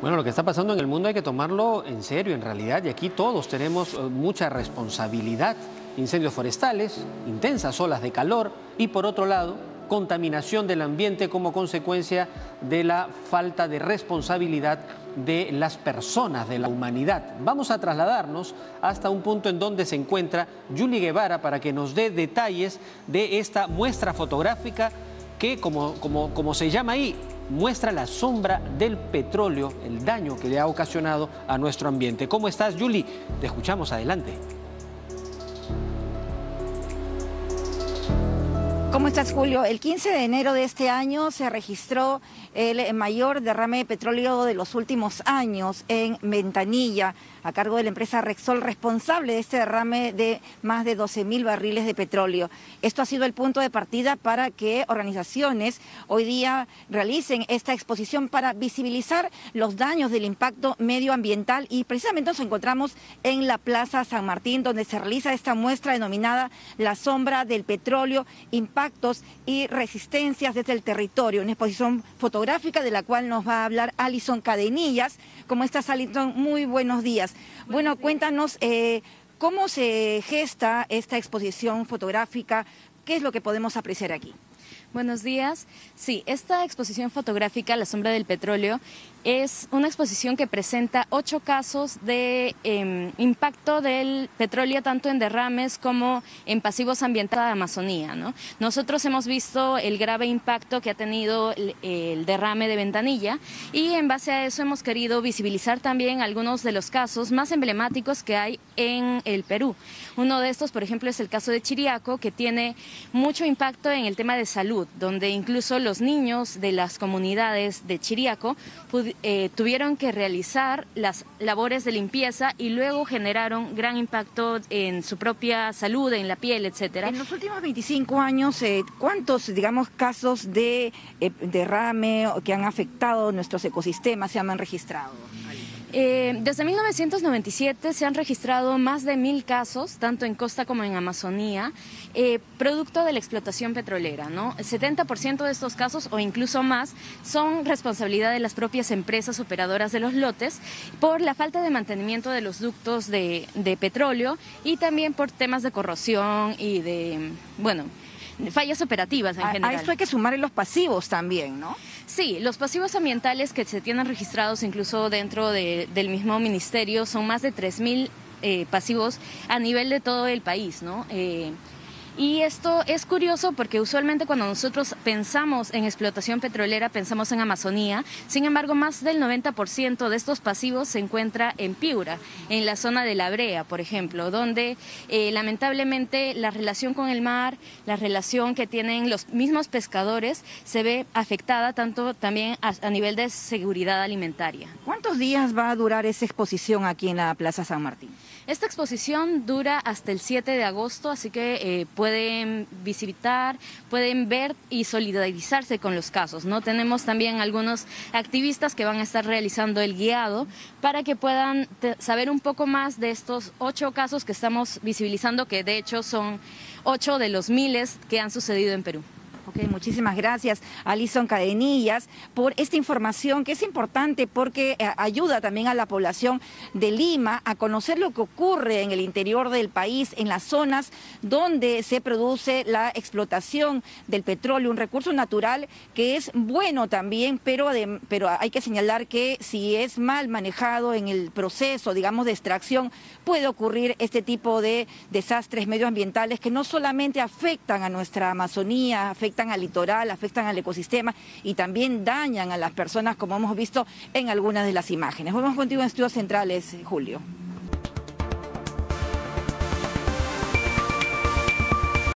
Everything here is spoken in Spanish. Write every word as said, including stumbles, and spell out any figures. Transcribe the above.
Bueno, lo que está pasando en el mundo hay que tomarlo en serio, en realidad, y aquí todos tenemos eh, mucha responsabilidad. Incendios forestales, intensas olas de calor y, por otro lado, contaminación del ambiente como consecuencia de la falta de responsabilidad de las personas, de la humanidad. Vamos a trasladarnos hasta un punto en donde se encuentra Yuli Guevara para que nos dé detalles de esta muestra fotográfica que, como, como, como se llama ahí, muestra la sombra del petróleo, el daño que le ha ocasionado a nuestro ambiente. ¿Cómo estás, Yuli? Te escuchamos, adelante. ¿Cómo estás, Julio? El quince de enero de este año se registró el mayor derrame de petróleo de los últimos años en Ventanilla, a cargo de la empresa Repsol, responsable de este derrame de más de doce mil barriles de petróleo. Esto ha sido el punto de partida para que organizaciones hoy día realicen esta exposición para visibilizar los daños del impacto medioambiental, y precisamente nos encontramos en la Plaza San Martín, donde se realiza esta muestra denominada La Sombra del Petróleo, impactos y resistencias desde el territorio, una exposición fotográfica de la cual nos va a hablar Alison Cadenillas. ¿Cómo estás, Alison? Muy buenos días. Bueno, cuéntanos eh, cómo se gesta esta exposición fotográfica, qué es lo que podemos apreciar aquí. Buenos días. Sí, esta exposición fotográfica, La Sombra del Petróleo, es una exposición que presenta ocho casos de eh, impacto del petróleo tanto en derrames como en pasivos ambientales de Amazonía, ¿no? Nosotros hemos visto el grave impacto que ha tenido el, el derrame de Ventanilla, y en base a eso hemos querido visibilizar también algunos de los casos más emblemáticos que hay en el Perú. Uno de estos, por ejemplo, es el caso de Chiriaco, que tiene mucho impacto en el tema de salud, donde incluso los niños de las comunidades de Chiriaco eh, tuvieron que realizar las labores de limpieza y luego generaron gran impacto en su propia salud, en la piel, etcétera. En los últimos veinticinco años, eh, ¿cuántos, digamos, casos de eh, derrame que han afectado nuestros ecosistemas se han registrado? Eh, desde mil novecientos noventa y siete se han registrado más de mil casos, tanto en costa como en Amazonía, eh, producto de la explotación petrolera, ¿no? El setenta por ciento de estos casos, o incluso más, son responsabilidad de las propias empresas operadoras de los lotes por la falta de mantenimiento de los ductos de, de petróleo, y también por temas de corrosión y de, bueno, fallas operativas en a, general. A esto hay que sumar los pasivos también, ¿no? Sí, los pasivos ambientales que se tienen registrados incluso dentro de, del mismo ministerio son más de tres mil eh, pasivos a nivel de todo el país, ¿no? Eh, Y esto es curioso porque usualmente cuando nosotros pensamos en explotación petrolera pensamos en Amazonía. Sin embargo, más del noventa por ciento de estos pasivos se encuentra en Piura, en la zona de La Brea, por ejemplo, donde eh, lamentablemente la relación con el mar, la relación que tienen los mismos pescadores se ve afectada tanto también a, a nivel de seguridad alimentaria. ¿Cuántos días va a durar esa exposición aquí en la Plaza San Martín? Esta exposición dura hasta el siete de agosto, así que eh, pueden visitar, pueden ver y solidarizarse con los casos, ¿no? Tenemos también algunos activistas que van a estar realizando el guiado para que puedan saber un poco más de estos ocho casos que estamos visibilizando, que de hecho son ocho de los miles que han sucedido en Perú. Ok, muchísimas gracias, Alison Cadenillas, por esta información que es importante porque eh, ayuda también a la población de Lima a conocer lo que ocurre en el interior del país, en las zonas donde se produce la explotación del petróleo, un recurso natural que es bueno también, pero, de, pero hay que señalar que si es mal manejado en el proceso, digamos, de extracción, puede ocurrir este tipo de desastres medioambientales que no solamente afectan a nuestra Amazonía, afectan al litoral, afectan al ecosistema y también dañan a las personas, como hemos visto en algunas de las imágenes. Volvemos contigo en Estudios Centrales, Julio.